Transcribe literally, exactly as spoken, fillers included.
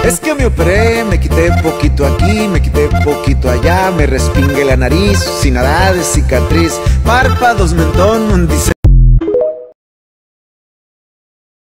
Es que me operé, me quité poquito aquí, me quité poquito allá, me respingué la nariz, sin nada de cicatriz, párpados, mentón, un diseño